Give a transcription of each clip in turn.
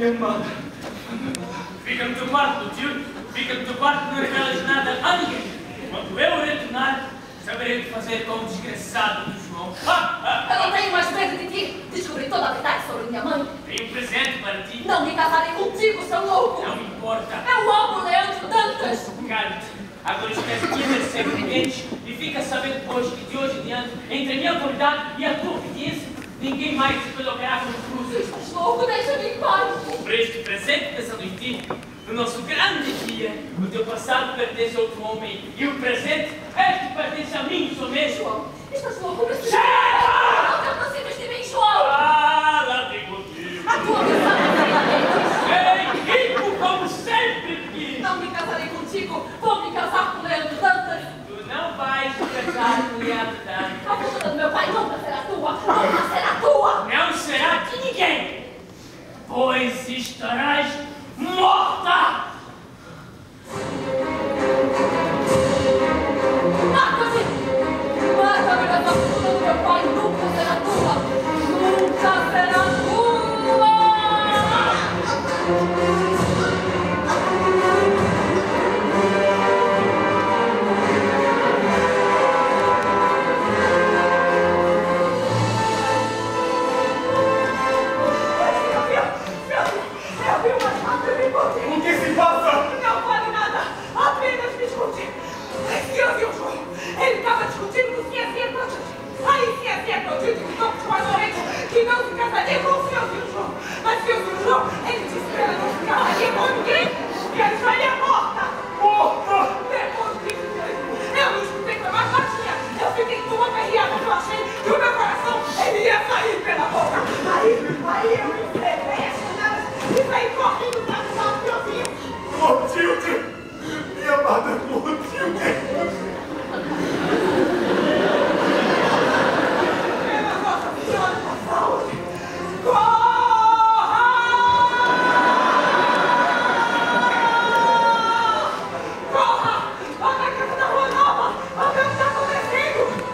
amada. Fica no teu quarto, tio. Fica no teu quarto, não revelas nada a ninguém. Quando eu retornar, saberei o que fazer com o desgraçado do João. Eu não tenho mais medo de ti. Descobri toda a verdade sobre minha mãe. Tenho um presente para ti. Não me casarei contigo, seu louco. Não importa. Eu amo Leandro Dantas. Cale-te. Agora esquece que ia ser cliente e fica sabendo hoje que de hoje em diante, entre a minha autoridade e a tua obediência, ninguém mais se colocará como cruz. Estás louco, deixa-me em paz. Comprei este presente pensando em ti. No nosso grande dia, o teu passado pertence a outro homem e o presente, este pertence a mim somente. João, estás louco, mas... Chega! Não te aproximes de mim, João. Lá tem motivo. A tua missão é Ei, rico como sempre quis. não me casarei contigo. Vou me casar com Leandro Dantas. Tu não vais te casar com Leandro Dantas. A fortuna do meu pai nunca será tua. Nunca será tua. Não será de ninguém, pois estarás morta! Mata-me! Mata-me, mas a fortuna do meu pai nunca será tua. Nunca será tua. O que se passa? Não vale nada, apenas me escute. Que ouviu, João? Ele estava discutindo com o Sr. Dantas. Aí o Sr. Dantas disse que não que não se casaria com o Sr. João. Mas o Sr. João, ele disse que ela não se casaria com ninguém, que ela estaria morta. Morta! Depois disso, eu não escutei com a mais baixinha. Eu fiquei com uma carreada que eu achei que o meu coração ele ia sair pela boca. Aí eu enfrentei as janelas e saí correndo para o lado que eu vi. Clotilde! Minha amada Clotilde! Pela Nossa Senhora da Saúde! Corra! Corra! Vá na casa da Rua Nova! Vá ver o que está acontecendo!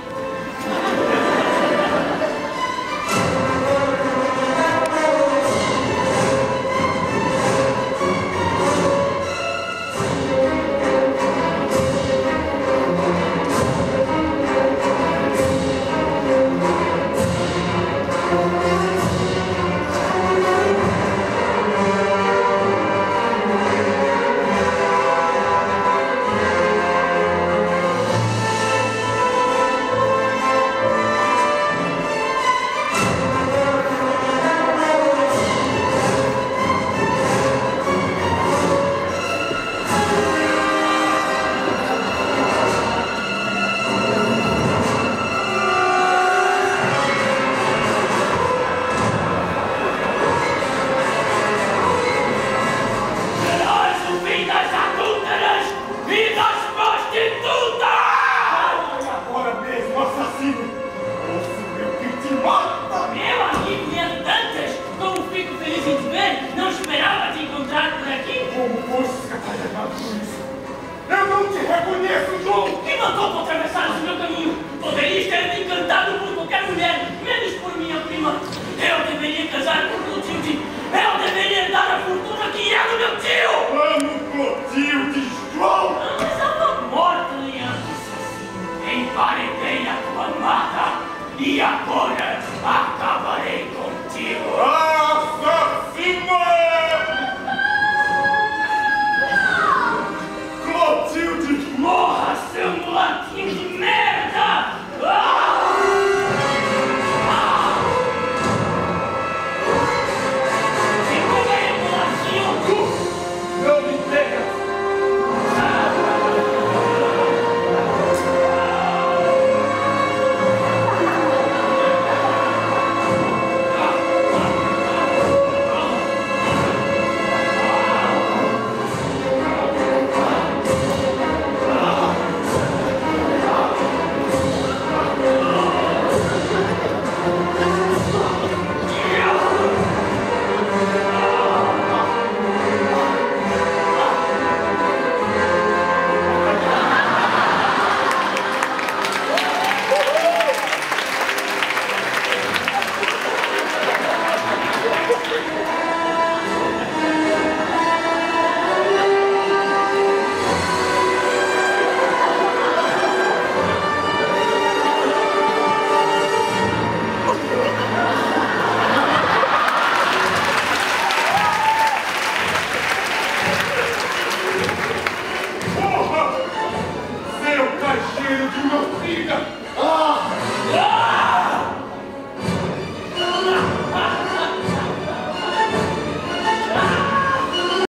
Eu não te reconheço, João! Que mandou tu atravessar o meu caminho? Poderias ter me encantado por qualquer mulher, menos por minha prima. Eu deveria casar com Clotilde. Eu deveria dar a fortuna que é do meu tio. Amo Clotilde, João! Mas eu tô morta, Leandro. Emparedei a tua amada e agora acabarei contigo. Assassino! Clotilde! Morra, seu mulatinho de merda! Se peguei, mulatinho! Não me pegas! diga.